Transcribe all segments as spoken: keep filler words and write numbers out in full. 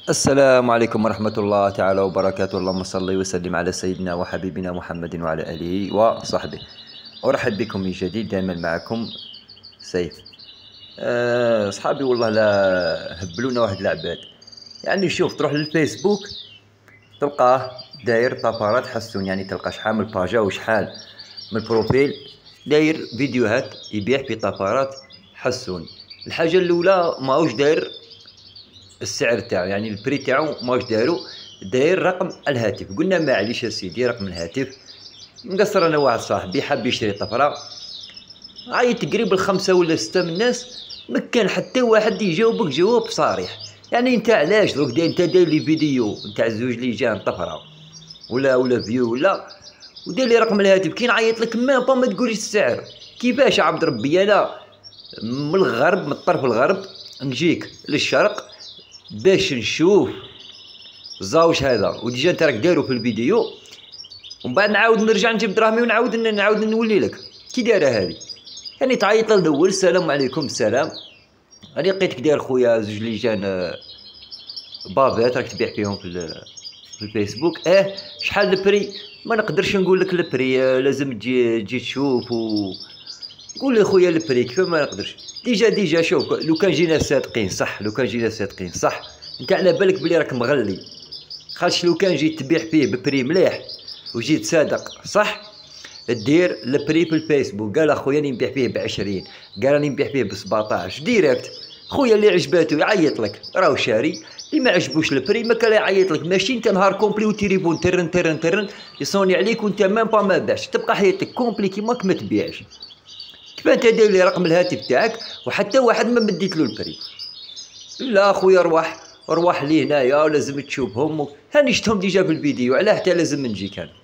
السلام عليكم ورحمة الله تعالى وبركاته. اللهم صل وسلم على سيدنا وحبيبنا محمد وعلى آله وصحبه. أرحب بكم من جديد، دائما معكم سيف. أه صحابي والله لا هبلونا واحد العباد. يعني شوف، تروح للفيسبوك تلقاه داير طفرات حسون، يعني تلقى شحال من باجا وشحال من بروفيل داير فيديوهات يبيع في طفرات حسون. الحاجة الأولى ماهوش داير السعر تاعو، يعني البري تاعو ماش دارو، داير رقم الهاتف. قلنا معليش يا سيدي رقم الهاتف. مقصر انا واحد صاحبي حاب يشري طفره، عيط تقريبا خمسة ولا ستة من الناس، ما كان حتى واحد يجاوبك جواب صريح. يعني انت علاش دروك انت داير لي فيديو نتاع زوج لي جان طفره ولا ولا فيو ولا ودير لي رقم الهاتف، كي نعيط لك ما با ما تقوليش السعر. كيفاش عبد ربي انا من الغرب، من الطرف الغرب نجيك للشرق باش نشوف الزاوج هذا، وديجا انت راك دايرو في الفيديو، ومن بعد نعاود نرجع نجيب دراهمي ونعاود نعاود نولي لك. كي دايره هذه؟ يعني تعيط الاول السلام عليكم السلام، انا لقيتك داير خويا زوج ليجان بافات راك تبيع فيهم في, في الفيسبوك. اه شحال البري؟ ما نقدرش نقول لك البري، آه لازم تجي تجي تشوف و قول لي خويا البري كيف ما نقدرش. ديجا ديجا شوف، لو كان جينا صادقين صح، لو كان جينا صادقين صح، انت على بالك بلي راك مغلي. خاطش لو كان جيت تبيع فيه ببري مليح وجيت صادق صح، دير البري في الفيسبوك. قال اخويا راني نبيع فيه بعشرين، قال راني نبيع فيه بسبعطاش ديريكت. خويا اللي عجباتو يعيط لك راهو شاري، اللي ما عجبوش البري ما كان يعيط لك. ماشي انت نهار كومبلي وتليفون ترن ترن ترن يصوني عليك وانت مام با ما باعش، تبقى حياتك كومبلي كيماك ما تبيعش. كيف انت داير لي رقم الهاتف تاعك وحتى واحد ما مديت له البري؟ لا اخويا روح روح لي هنايا ولازم تشوفهم، هاني شفتهم ديجا في الفيديو، علاه حتى لازم نجيك انا؟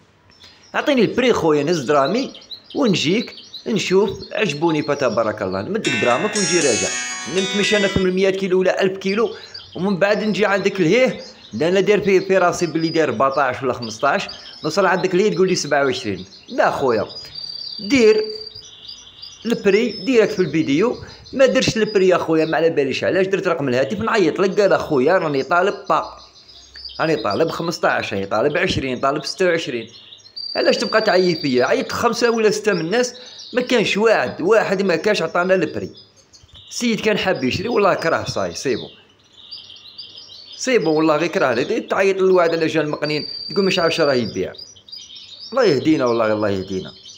اعطيني البري خويا، نهز درامي ونجيك نشوف عجبوني فتبارك الله، نمدك درامك ونجي راجع. نمشي انا ثمنمية كيلو ولا ألف كيلو، ومن بعد نجي عندك لهيه، لا انا داير في, في راسي بلي داير أربعطاش ولا خمسطاش، نوصل عندك لهيه تقول لي سبعة وعشرين. لا خويا دير البري ديريكت في الفيديو. ما درتش البري يا خويا ما على باليش علاش، درت رقم الهاتف نعيط لك. قال اخويا راني طالب با، راني طالب خمسطاش، راني طالب عشرين، طالب ستة وعشرين. علاش تبقى تعيي فيا؟ عيط خمسة ولا ستة من الناس، ما كانش واحد واحد ما كانش عطانا البري. السيد كان حاب يشري والله كره صاي سيبو سيبو والله غير كره. تعيط للواحد على جال المقنين تقول مش عارف راه يبيع. الله يهدينا والله الله يهدينا.